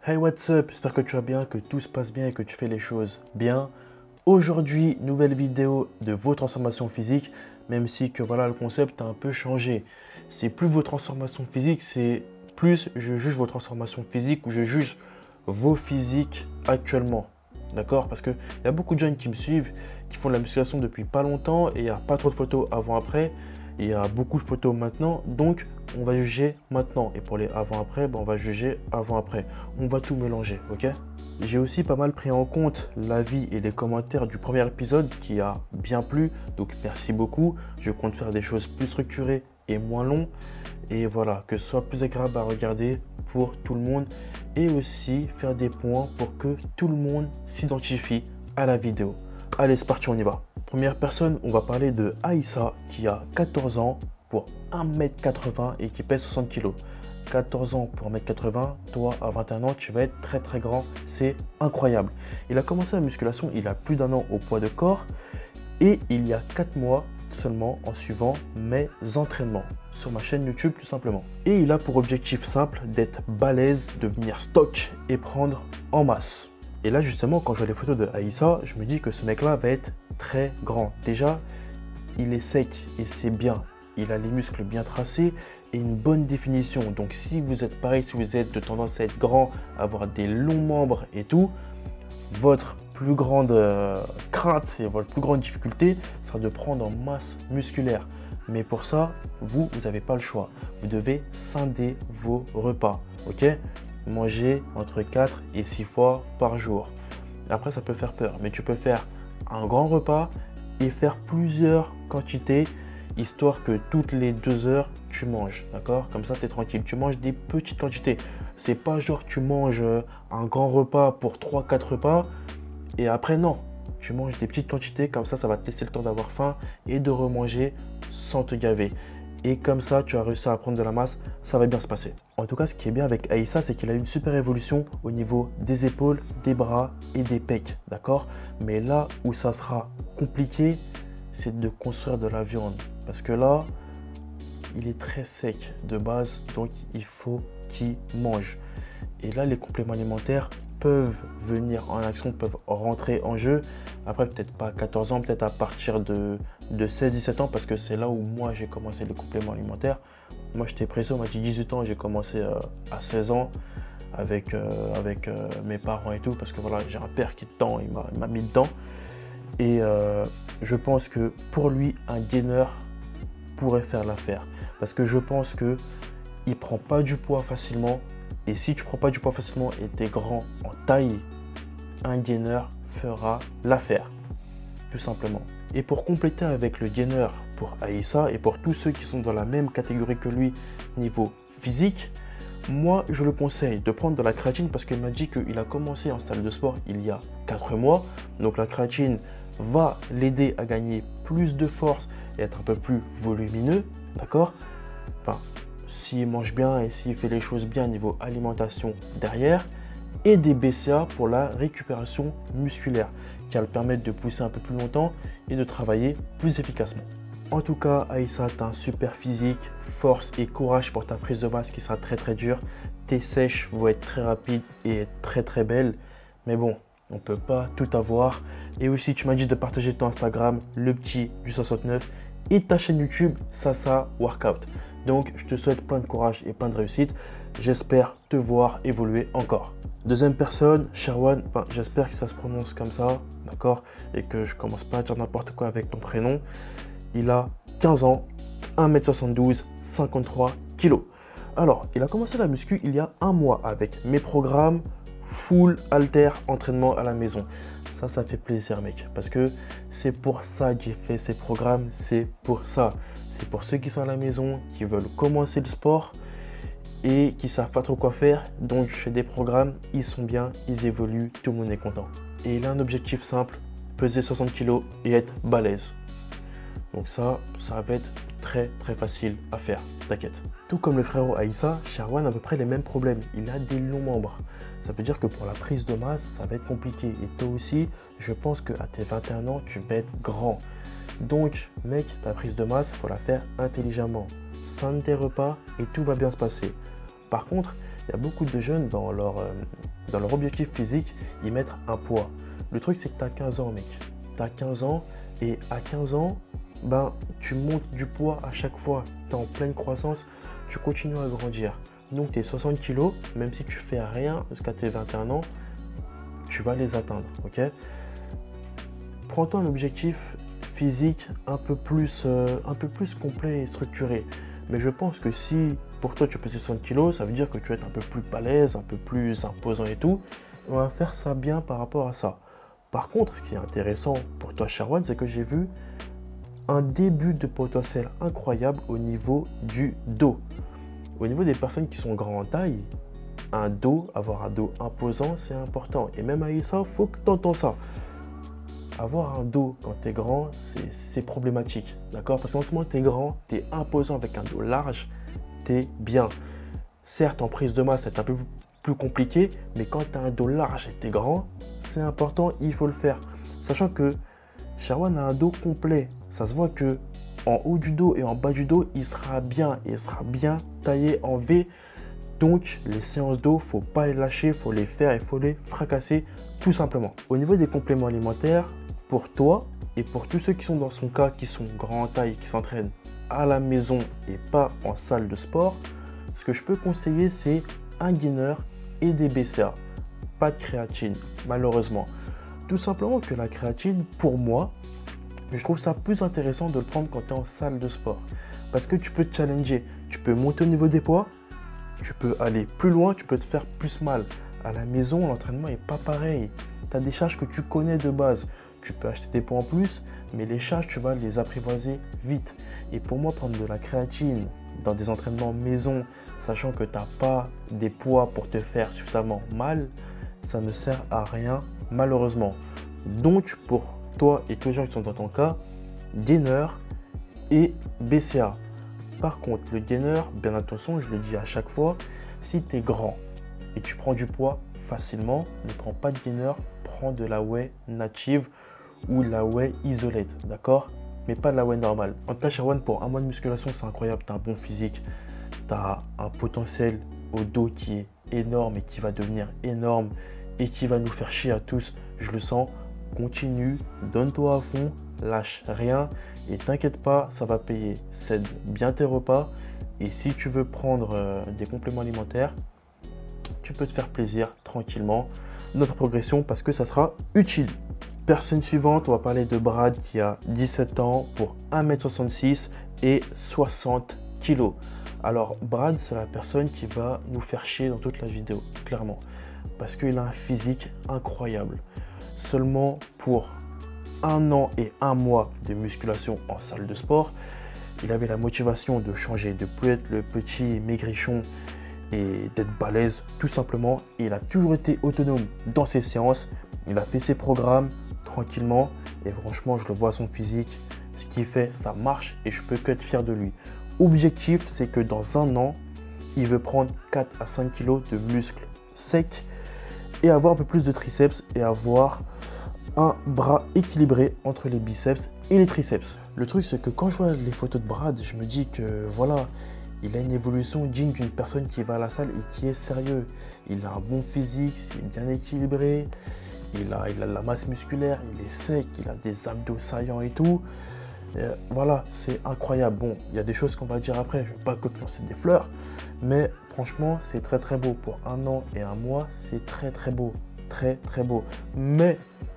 Hey, what's up? J'espère que tu vas bien, que tout se passe bien et que tu fais les choses bien. Aujourd'hui, nouvelle vidéo de vos transformations physiques, même si que voilà, le concept a un peu changé. C'est plus vos transformations physiques, c'est plus je juge vos transformations physiques ou je juge vos physiques actuellement. D'accord? Parce qu'il y a beaucoup de jeunes qui me suivent, qui font de la musculation depuis pas longtemps et il n'y a pas trop de photos avant-après. Il y a beaucoup de photos maintenant, donc on va juger maintenant. Et pour les avant-après, on va juger avant-après. On va tout mélanger, ok? J'ai aussi pas mal pris en compte l'avis et les commentaires du premier épisode qui a bien plu, donc merci beaucoup. Je compte faire des choses plus structurées et moins longues. Et voilà, que ce soit plus agréable à regarder pour tout le monde et aussi faire des points pour que tout le monde s'identifie à la vidéo. Allez, c'est parti, on y va. Première personne, on va parler de Aïssa qui a 14 ans pour 1m80 et qui pèse 60 kg. 14 ans pour 1m80, toi à 21 ans, tu vas être très très grand, c'est incroyable. Il a commencé la musculation, il a plus d'un an au poids de corps et il y a 4 mois seulement en suivant mes entraînements sur ma chaîne YouTube tout simplement. Et il a pour objectif simple d'être balèze, devenir stock et prendre en masse. Et là justement quand je vois les photos de Aïssa, je me dis que ce mec là va être très grand. Déjà, il est sec et c'est bien. Il a les muscles bien tracés et une bonne définition. Donc si vous êtes pareil, si vous êtes de tendance à être grand, avoir des longs membres et tout, votre plus grande crainte et votre plus grande difficulté sera de prendre en masse musculaire. Mais pour ça, vous n'avez pas le choix. Vous devez scinder vos repas, ok? Manger entre 4 et 6 fois par jour. Après, ça peut faire peur, mais tu peux faire un grand repas et faire plusieurs quantités, histoire que toutes les 2 heures, tu manges, d'accord? Comme ça, tu es tranquille. Tu manges des petites quantités. C'est pas genre tu manges un grand repas pour 3-4 repas et après, non. Tu manges des petites quantités, comme ça va te laisser le temps d'avoir faim et de remanger sans te gaver. Et comme ça, tu as réussi à prendre de la masse, ça va bien se passer. En tout cas, ce qui est bien avec Aïssa, c'est qu'il a une super évolution au niveau des épaules, des bras et des pecs, d'accord? Mais là où ça sera compliqué, c'est de construire de la viande. Parce que là, il est très sec de base, donc il faut qu'il mange. Et là, les compléments alimentaires peuvent venir en action, peuvent rentrer en jeu. Après, peut-être pas à 14 ans, peut-être à partir de 16-17 ans, parce que c'est là où moi j'ai commencé les compléments alimentaires. Moi, j'étais pressé, moi j'ai 18 ans, j'ai commencé à 16 ans avec mes parents et tout, parce que voilà, j'ai un père qui est dedans, il m'a mis dedans. Et je pense que pour lui, un gainer pourrait faire l'affaire. Parce que je pense qu'il ne prend pas du poids facilement. Et si tu ne prends pas du poids facilement et tu es grand en taille, un gainer fera l'affaire, tout simplement. Et pour compléter avec le gainer pour Aïssa et pour tous ceux qui sont dans la même catégorie que lui niveau physique, moi je le conseille de prendre de la créatine parce qu'il m'a dit qu'il a commencé en salle de sport il y a 4 mois. Donc la créatine va l'aider à gagner plus de force et être un peu plus volumineux, d'accord? Enfin, s'il mange bien et s'il fait les choses bien niveau alimentation derrière, et des BCA pour la récupération musculaire qui va le permettre de pousser un peu plus longtemps et de travailler plus efficacement. En tout cas, Aïssa, tu as un super physique, force et courage pour ta prise de masse qui sera très très dure. Tes sèches vont être très rapides et très très belles, mais bon, on ne peut pas tout avoir. Et aussi, tu m'as dit de partager ton Instagram, le petit du 69, et ta chaîne YouTube, Sasa Workout. Donc, je te souhaite plein de courage et plein de réussite. J'espère te voir évoluer encore. Deuxième personne, Sherwan, j'espère que ça se prononce comme ça, d'accord? Et que je commence pas à dire n'importe quoi avec ton prénom. Il a 15 ans, 1m72, 53 kg. Alors, il a commencé la muscu il y a 1 mois avec mes programmes full halter entraînement à la maison. Ça fait plaisir, mec, parce que c'est pour ça que j'ai fait ces programmes, c'est pour ça. C'est pour ceux qui sont à la maison, qui veulent commencer le sport et qui ne savent pas trop quoi faire. Donc, je fais des programmes, ils sont bien, ils évoluent, tout le monde est content. Et il a un objectif simple, peser 60 kg et être balèze. Donc ça va être très très facile à faire, t'inquiète. Tout comme le frérot Aïssa, Sherwan a à peu près les mêmes problèmes. Il a des longs membres. Ça veut dire que pour la prise de masse, ça va être compliqué. Et toi aussi, je pense qu'à tes 21 ans, tu vas être grand. Donc, mec, ta prise de masse, il faut la faire intelligemment. Scinde tes repas et tout va bien se passer. Par contre, il y a beaucoup de jeunes dans leur dans leur objectif physique, ils mettent un poids. Le truc, c'est que tu as 15 ans, mec. Tu as 15 ans et à 15 ans, ben, tu montes du poids à chaque fois. Tu es en pleine croissance, tu continues à grandir. Donc, tes 60 kilos, même si tu fais rien jusqu'à tes 21 ans, tu vas les atteindre, ok? Prends-toi un objectif physique un peu plus complet et structuré. Mais je pense que si pour toi tu pèses 60 kg, ça veut dire que tu vas être un peu plus balèze, un peu plus imposant et tout. On va faire ça bien par rapport à ça. Par contre, ce qui est intéressant pour toi, Sherwan, c'est que j'ai vu un début de potentiel incroyable au niveau du dos. Au niveau des personnes qui sont grands en taille, avoir un dos imposant, c'est important. Et même avec ça, il faut que tu entends ça. Avoir un dos quand tu es grand, c'est problématique, d'accord? Parce qu'en ce moment, tu es grand, tu es imposant avec un dos large, tu es bien. Certes, en prise de masse, c'est un peu plus compliqué, mais quand tu as un dos large et tu es grand, c'est important, il faut le faire. Sachant que Sherwan a un dos complet. Ça se voit que en haut du dos et en bas du dos, il sera bien taillé en V. Donc, les séances dos, faut pas les lâcher, faut les faire, il faut les fracasser tout simplement. Au niveau des compléments alimentaires, pour toi et pour tous ceux qui sont dans son cas, qui sont grands en taille, qui s'entraînent à la maison et pas en salle de sport, ce que je peux conseiller, c'est un gainer et des BCA. Pas de créatine, malheureusement. Tout simplement que la créatine, pour moi, je trouve ça plus intéressant de le prendre quand tu es en salle de sport. Parce que tu peux te challenger, tu peux monter au niveau des poids, tu peux aller plus loin, tu peux te faire plus mal. À la maison, l'entraînement n'est pas pareil. Tu as des charges que tu connais de base. Tu peux acheter des poids en plus, mais les charges, tu vas les apprivoiser vite. Et pour moi, prendre de la créatine dans des entraînements maison, sachant que tu n'as pas des poids pour te faire suffisamment mal, ça ne sert à rien, malheureusement. Donc, pour toi et tous les gens qui sont dans ton cas, gainer et BCA. Par contre, le gainer, bien attention, je le dis à chaque fois, si tu es grand et tu prends du poids facilement, ne prends pas de gainer, prends de la whey native ou la whey isolate, d'accord? Mais pas de la whey normale. En tout cas, Sherwan, pour un mois de musculation, c'est incroyable. Tu as un bon physique, tu as un potentiel au dos qui est énorme et qui va devenir énorme et qui va nous faire chier à tous. Je le sens. Continue, donne-toi à fond, lâche rien et t'inquiète pas, ça va payer. Cède bien tes repas et si tu veux prendre des compléments alimentaires, tu peux te faire plaisir tranquillement notre progression parce que ça sera utile. Personne suivante, on va parler de Brad qui a 17 ans pour 1m66 et 60 kg. Alors Brad, c'est la personne qui va nous faire chier dans toute la vidéo, clairement, parce qu'il a un physique incroyable. Seulement pour 1 an et 1 mois de musculation en salle de sport, il avait la motivation de changer, de plus être le petit maigrichon et d'être balèze tout simplement. Et il a toujours été autonome dans ses séances, il a fait ses programmes tranquillement et franchement je le vois à son physique, ce qu'il fait ça marche et je peux que être fier de lui. Objectif, c'est que dans 1 an, il veut prendre 4 à 5 kg de muscles secs et avoir un peu plus de triceps et avoir un bras équilibré entre les biceps et les triceps. Le truc, c'est que quand je vois les photos de Brad, je me dis que voilà, il a une évolution digne d'une personne qui va à la salle et qui est sérieux. Il a un bon physique, c'est bien équilibré, il a de la masse musculaire, il est sec, il a des abdos saillants et tout. Voilà, c'est incroyable. Bon, il y a des choses qu'on va dire après, je ne vais pas que te lancer des fleurs, mais franchement, c'est très très beau. Pour 1 an et 1 mois, c'est très très beau, très très beau. Mais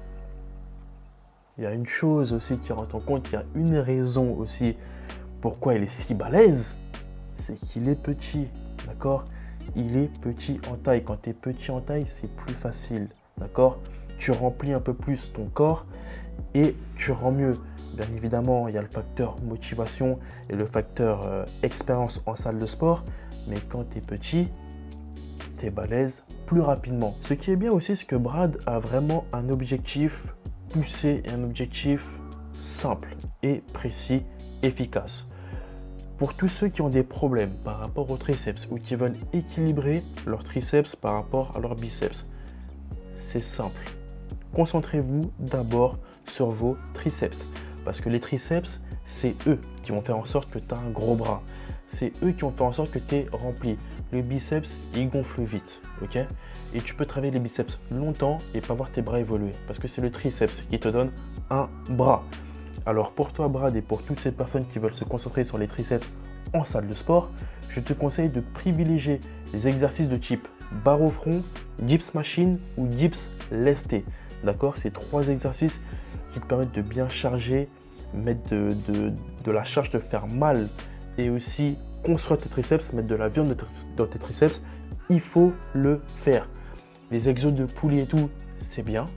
il y a une chose aussi qui rentre en compte, il y a une raison aussi pourquoi il est si balèze, c'est qu'il est petit, d'accord? Il est petit en taille. Quand tu es petit en taille, c'est plus facile, d'accord? Tu remplis un peu plus ton corps et tu rends mieux. Bien évidemment, il y a le facteur motivation et le facteur expérience en salle de sport, mais quand tu es petit, tu es balèze plus rapidement. Ce qui est bien aussi, c'est que Brad a vraiment un objectif poussé et un objectif simple et précis, efficace. Pour tous ceux qui ont des problèmes par rapport aux triceps ou qui veulent équilibrer leurs triceps par rapport à leurs biceps, c'est simple. Concentrez-vous d'abord sur vos triceps. Parce que les triceps, c'est eux qui vont faire en sorte que tu as un gros bras. C'est eux qui vont faire en sorte que tu es rempli. le biceps, il gonfle vite, ok? Et tu peux travailler les biceps longtemps et pas voir tes bras évoluer parce que c'est le triceps qui te donne un bras. Alors pour toi, Brad, et pour toutes ces personnes qui veulent se concentrer sur les triceps en salle de sport, je te conseille de privilégier les exercices de type barre au front, dips machine ou dips lesté. D'accord? Ces 3 exercices qui te permettent de bien charger, mettre de la charge, te faire mal et aussi construire tes triceps, mettre de la viande dans tes triceps. Il faut le faire. Les exos de poulie et tout, c'est bien.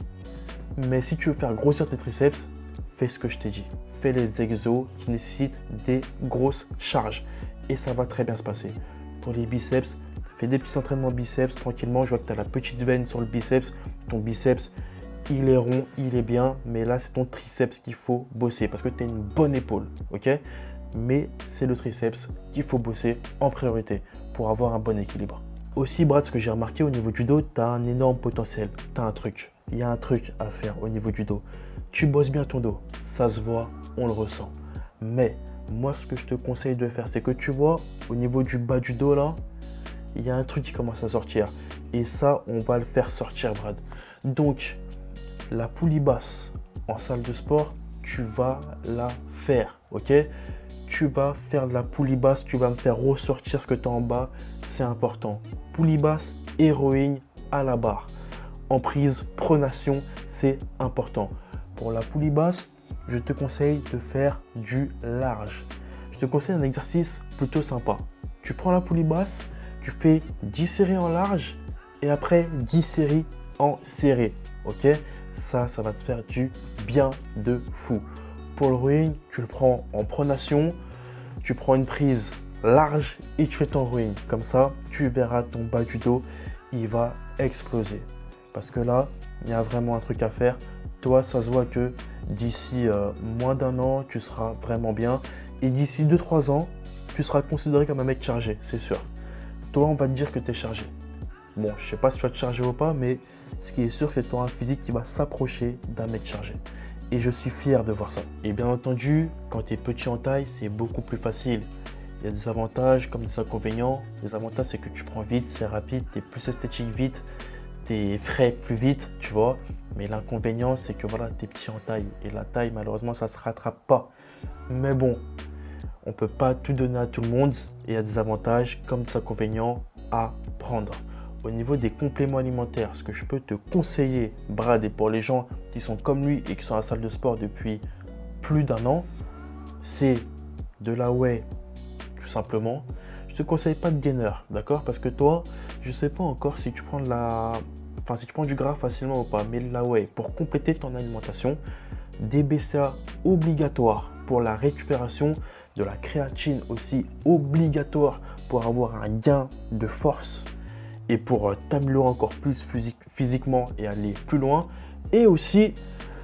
Mais si tu veux faire grossir tes triceps, fais ce que je t'ai dit. Fais les exos qui nécessitent des grosses charges. Et ça va très bien se passer. Pour les biceps, fais des petits entraînements biceps tranquillement. Je vois que tu as la petite veine sur le biceps. Ton biceps, il est rond, il est bien. Mais là, c'est ton triceps qu'il faut bosser parce que tu as une bonne épaule. Ok? Mais c'est le triceps qu'il faut bosser en priorité pour avoir un bon équilibre. Aussi, Brad, ce que j'ai remarqué au niveau du dos, tu as un énorme potentiel. Tu as un truc. Il y a un truc à faire au niveau du dos. Tu bosses bien ton dos. Ça se voit, on le ressent. Mais moi, ce que je te conseille de faire, c'est que tu vois, au niveau du bas du dos, là, il y a un truc qui commence à sortir. Et ça, on va le faire sortir, Brad. Donc, la poulie basse en salle de sport, tu vas la faire, ok? Tu vas faire de la poulie basse, tu vas me faire ressortir ce que tu as en bas. C'est important. Poulie basse et rowing à la barre. En prise, pronation, c'est important. Pour la poulie basse, je te conseille de faire du large. Je te conseille un exercice plutôt sympa. Tu prends la poulie basse, tu fais 10 séries en large et après 10 séries en serré. Ok? Ça va te faire du bien de fou. Pour le rowing, tu le prends en pronation, tu prends une prise large et tu fais ton rowing. Comme ça, tu verras ton bas du dos, il va exploser. Parce que là, il y a vraiment un truc à faire. Toi, ça se voit que d'ici moins d'un an, tu seras vraiment bien. Et d'ici 2-3 ans, tu seras considéré comme un mec chargé, c'est sûr. Toi, on va te dire que tu es chargé. Bon, je ne sais pas si tu vas te charger ou pas, mais ce qui est sûr, c'est que tu auras un physique qui va s'approcher d'un mec chargé. Et je suis fier de voir ça. Et bien entendu, quand tu es petit en taille, c'est beaucoup plus facile. Il y a des avantages comme des inconvénients. Les avantages, c'est que tu prends vite, c'est rapide, tu es plus esthétique vite. Tu es frais plus vite, tu vois. Mais l'inconvénient, c'est que voilà, tu es petit en taille. Et la taille, malheureusement, ça ne se rattrape pas. Mais bon, on ne peut pas tout donner à tout le monde. Et il y a des avantages comme des inconvénients à prendre. Au niveau des compléments alimentaires, ce que je peux te conseiller, Brad, et pour les gens qui sont comme lui et qui sont à la salle de sport depuis plus d'un an, c'est de la whey, tout simplement. Je te conseille pas de gainer, d'accord? Parce que toi, je sais pas encore si tu prends si tu prends du gras facilement ou pas, mais de la whey pour compléter ton alimentation, des BCA obligatoires pour la récupération, de la créatine aussi obligatoire pour avoir un gain de force et pour t'améliorer encore plus physiquement et aller plus loin. Et aussi,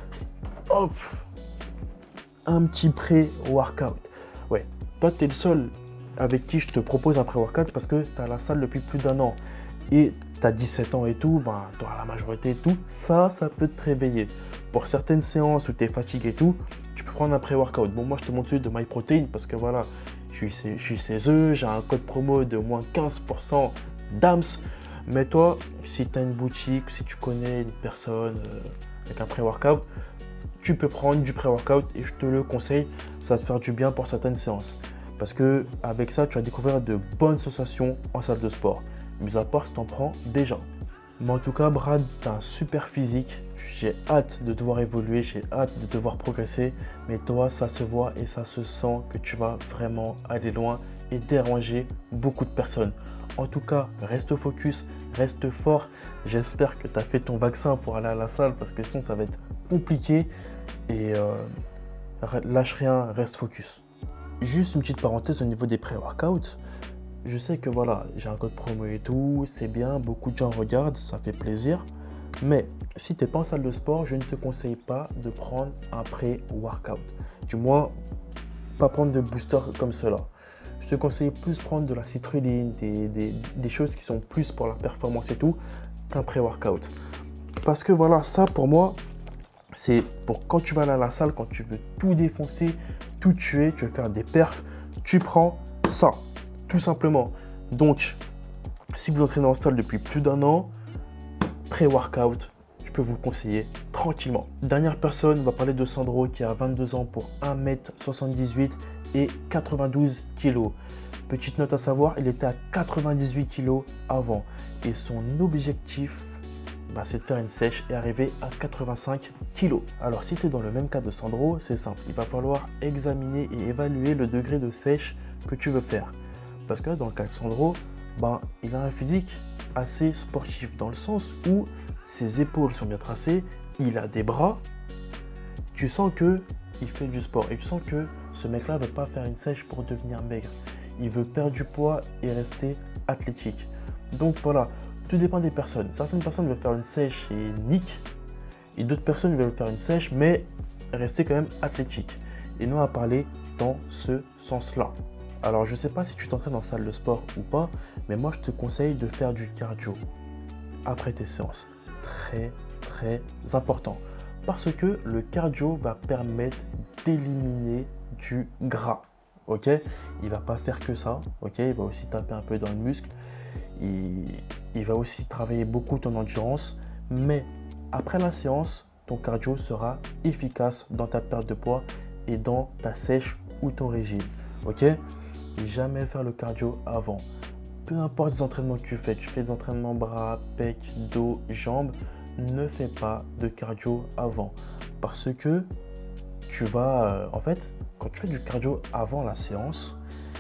hop, un petit pré-workout. Ouais, toi, tu es le seul avec qui je te propose un pré-workout parce que tu as la salle depuis plus d'un an et tu as 17 ans et tout, ben, tu as la majorité et tout, ça peut te réveiller. Pour certaines séances où tu es fatigué et tout, tu peux prendre un pré-workout. Bon, moi, je te montre celui de MyProtein parce que voilà, je suis chez eux, j'ai un code promo de moins 15% DAMS. Mais toi, si tu as une boutique, si tu connais une personne avec un pré-workout, tu peux prendre du pré-workout et je te le conseille, ça va te faire du bien pour certaines séances. Parce que avec ça, tu vas découvrir de bonnes sensations en salle de sport. Mis à part si tu en prends déjà. Mais en tout cas, Brad, tu as un super physique. J'ai hâte de te voir évoluer, j'ai hâte de te voir progresser. Mais toi, ça se voit et ça se sent que tu vas vraiment aller loin et déranger beaucoup de personnes. En tout cas, reste focus, reste fort. J'espère que tu as fait ton vaccin pour aller à la salle parce que sinon, ça va être compliqué. Et lâche rien, reste focus. Juste une petite parenthèse au niveau des pré-workouts. Je sais que voilà, j'ai un code promo et tout, c'est bien, beaucoup de gens regardent, ça fait plaisir. Mais si tu n'es pas en salle de sport, je ne te conseille pas de prendre un pré-workout. Du moins, pas prendre de booster comme cela. Je te conseille plus prendre de la citrulline, des choses qui sont plus pour la performance et tout, qu'un pré-workout. Parce que voilà, ça pour moi, c'est pour quand tu vas aller à la salle, quand tu veux tout défoncer, tout tuer, tu veux faire des perfs, tu prends ça. Tout simplement. Donc, si vous entraînez en salle depuis plus d'1 an, pré-workout, je peux vous le conseiller tranquillement. Dernière personne, on va parler de Sandro qui a 22 ans pour 1m78 et 92 kg. Petite note à savoir, il était à 98 kg avant et son objectif, c'est de faire une sèche et arriver à 85 kg. Alors si tu es dans le même cas de Sandro, c'est simple, il va falloir examiner et évaluer le degré de sèche que tu veux faire. Parce que dans le cas de Sandro, il a un physique assez sportif dans le sens où ses épaules sont bien tracées, il a des bras, tu sens que il fait du sport et tu sens que ce mec-là ne veut pas faire une sèche pour devenir maigre. Il veut perdre du poids et rester athlétique. Donc voilà, tout dépend des personnes. Certaines personnes veulent faire une sèche et nique, et d'autres personnes veulent faire une sèche mais rester quand même athlétique. Et nous on va parler dans ce sens-là. Alors je ne sais pas si tu t'entraînes en salle de sport ou pas, mais moi je te conseille de faire du cardio après tes séances. Très important. Parce que le cardio va permettre d'éliminer du gras. Ok, il va pas faire que ça. Ok, il va aussi taper un peu dans le muscle. Il va aussi travailler beaucoup ton endurance. Mais après la séance, ton cardio sera efficace dans ta perte de poids et dans ta sèche ou ton régime. Ok, et jamais faire le cardio avant. Peu importe les entraînements que tu fais des entraînements bras, pecs, dos, jambes, ne fais pas de cardio avant. Parce que tu vas, en fait, quand tu fais du cardio avant la séance,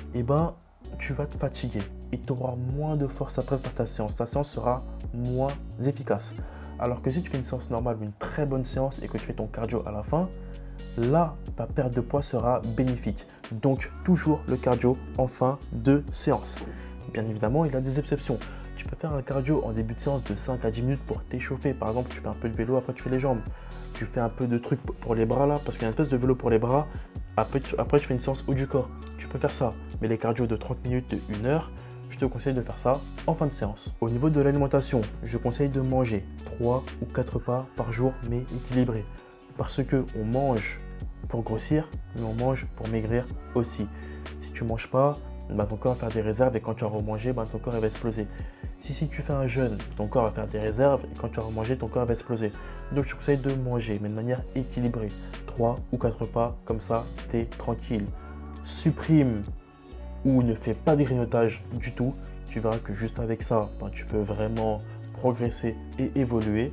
tu vas te fatiguer et tu auras moins de force après faire ta séance. Ta séance sera moins efficace. Alors que si tu fais une séance normale, une très bonne séance et que tu fais ton cardio à la fin, là, ta perte de poids sera bénéfique. Donc, toujours le cardio en fin de séance. Bien évidemment, il y a des exceptions. Tu peux faire un cardio en début de séance de 5 à 10 minutes pour t'échauffer. Par exemple, tu fais un peu de vélo, après tu fais les jambes. Tu fais un peu de trucs pour les bras là, parce qu'il y a une espèce de vélo pour les bras. Après, tu fais une séance haut du corps. Tu peux faire ça. Mais les cardios de 30 minutes, de 1 heure, je te conseille de faire ça en fin de séance. Au niveau de l'alimentation, je conseille de manger 3 ou 4 repas par jour, mais équilibrés. Parce qu'on mange pour grossir, mais on mange pour maigrir aussi. Si tu ne manges pas, ton corps va faire des réserves et quand tu vas remanger, ton corps va exploser. Si tu fais un jeûne, ton corps va faire des réserves et quand tu vas remanger, ton corps va exploser. Donc je te conseille de manger, mais de manière équilibrée. 3 ou 4 repas, comme ça, tu es tranquille. Supprime ou ne fais pas de grignotage du tout. Tu verras que juste avec ça, tu peux vraiment progresser et évoluer.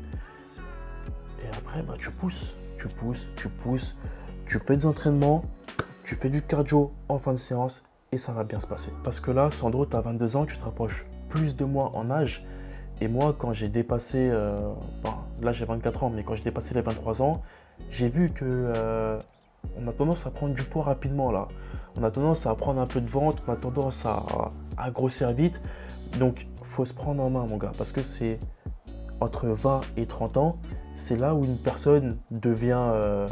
Et après, tu pousses, tu fais des entraînements, tu fais du cardio en fin de séance et ça va bien se passer. Parce que là, Sandro, tu as 22 ans, tu te rapproches plus de moi en âge. Et moi, quand j'ai dépassé, là j'ai 24 ans, mais quand j'ai dépassé les 23 ans, j'ai vu que on a tendance à prendre du poids rapidement là. On a tendance à prendre un peu de ventre, on a tendance à grossir vite. Donc, il faut se prendre en main, mon gars, parce que c'est entre 20 et 30 ans, c'est là où une personne devient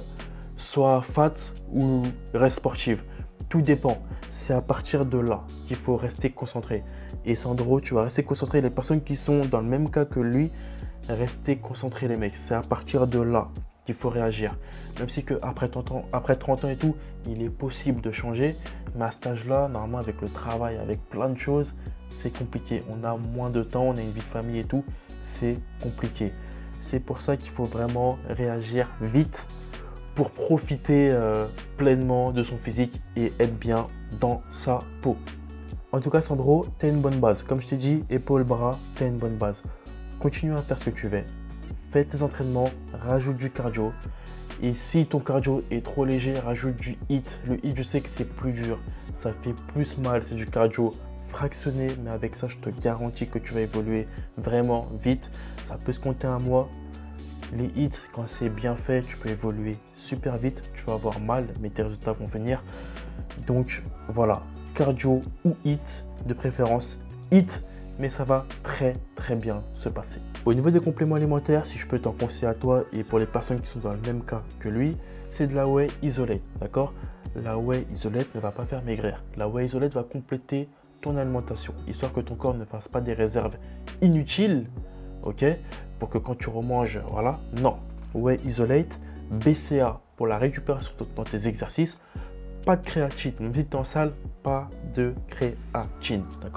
soit fat ou reste sportive. Tout dépend. C'est à partir de là qu'il faut rester concentré. Et Sandro, tu vas rester concentré. Les personnes qui sont dans le même cas que lui, restez concentrés les mecs. C'est à partir de là qu'il faut réagir. Même si après 30 ans et tout, il est possible de changer. Mais à cet âge-là, normalement avec le travail, avec plein de choses, c'est compliqué. On a moins de temps, on a une vie de famille et tout. C'est compliqué. C'est pour ça qu'il faut vraiment réagir vite pour profiter pleinement de son physique et être bien dans sa peau. En tout cas, Sandro, tu as une bonne base. Comme je t'ai dit, épaules, bras, tu as une bonne base. Continue à faire ce que tu veux. Fais tes entraînements, rajoute du cardio. Et si ton cardio est trop léger, rajoute du HIIT. Le HIIT, je sais que c'est plus dur. Ça fait plus mal. C'est du cardio fractionné. Mais avec ça, je te garantis que tu vas évoluer vraiment vite. Ça peut se compter un mois. Les hits, quand c'est bien fait, tu peux évoluer super vite. Tu vas avoir mal, mais tes résultats vont venir. Donc voilà, cardio ou hit, de préférence hit, mais ça va très bien se passer. Au niveau des compléments alimentaires, si je peux t'en conseiller à toi et pour les personnes qui sont dans le même cas que lui, c'est de la whey isolate, d'accord? La whey isolate ne va pas faire maigrir. La whey isolate va compléter ton alimentation, histoire que ton corps ne fasse pas des réserves inutiles, ok? Pour que quand tu remanges, voilà, non. Whey isolate, BCA pour la récupération dans tes exercices, pas de créatine, même si tu es en salle, pas de créatine, d'accord?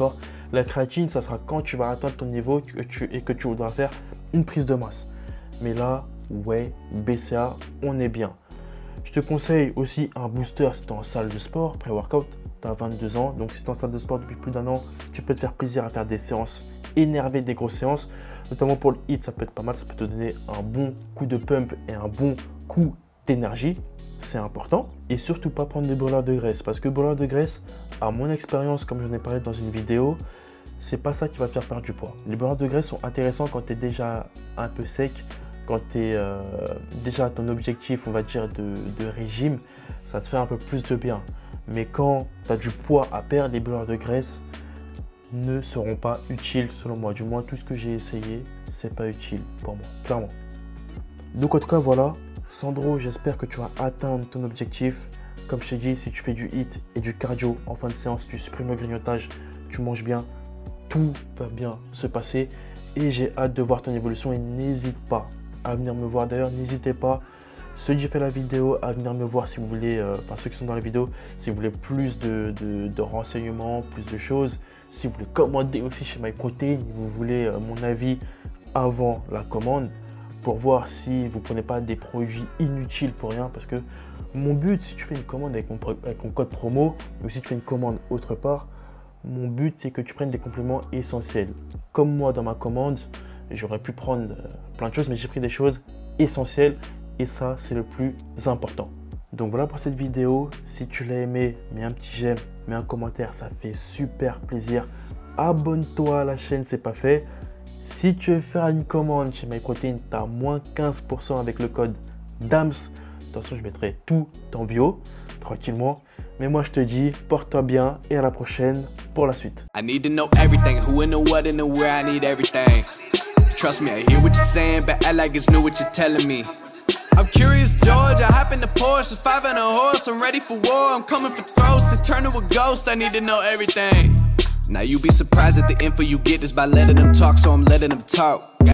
La créatine, ça sera quand tu vas atteindre ton niveau et que tu voudras faire une prise de masse. Mais là, ouais, BCA, on est bien. Je te conseille aussi un booster si tu es en salle de sport, pré-workout, tu as 22 ans. Donc si tu es en salle de sport depuis plus d'1 an, tu peux te faire plaisir à faire des séances énervées, des grosses séances. Notamment pour le HIIT, ça peut être pas mal, ça peut te donner un bon coup de pump et un bon coup d'énergie. C'est important. Et surtout pas prendre des brûleurs de graisse. Parce que brûleurs de graisse, à mon expérience, comme j'en ai parlé dans une vidéo, c'est pas ça qui va te faire perdre du poids. Les brûleurs de graisse sont intéressants quand tu es déjà un peu sec, quand tu es déjà à ton objectif, on va dire, de régime, ça te fait un peu plus de bien. Mais quand tu as du poids à perdre, les brûleurs de graisse ne seront pas utiles selon moi. Du moins, tout ce que j'ai essayé, c'est pas utile pour moi, clairement. Donc en tout cas, voilà. Sandro, j'espère que tu vas atteindre ton objectif. Comme je t'ai dit, si tu fais du HIIT et du cardio en fin de séance, tu supprimes le grignotage, tu manges bien, tout va bien se passer. Et j'ai hâte de voir ton évolution et n'hésite pas à venir me voir. D'ailleurs, n'hésitez pas, ceux qui ont fait la vidéo, à venir me voir si vous voulez, enfin ceux qui sont dans la vidéo, si vous voulez plus de renseignements, plus de choses. Si vous voulez commander aussi chez MyProtein, vous voulez mon avis avant la commande, pour voir si vous ne prenez pas des produits inutiles pour rien. Parce que mon but, si tu fais une commande avec mon code promo, ou si tu fais une commande autre part, mon but c'est que tu prennes des compléments essentiels. Comme moi dans ma commande, j'aurais pu prendre plein de choses, mais j'ai pris des choses essentielles et ça c'est le plus important. Donc voilà pour cette vidéo. Si tu l'as aimé, mets un petit j'aime, mets un commentaire, ça fait super plaisir. Abonne-toi à la chaîne, c'est pas fait. Si tu veux faire une commande chez MyProtein, tu as moins 15% avec le code DAMS. Attention, je mettrai tout en bio, tranquillement. Mais moi, je te dis, porte-toi bien et à la prochaine pour la suite. I need to know everything, who and the what and the where, I need everything. Trust me, I hear what you're saying, but I like it's new what you're telling me. I'm curious, George, I hop in the Porsche, it's 5 and a horse, I'm ready for war, I'm coming for throats, to turn to a ghost, I need to know everything. Now you be surprised at the info you get is by letting them talk, so I'm letting them talk.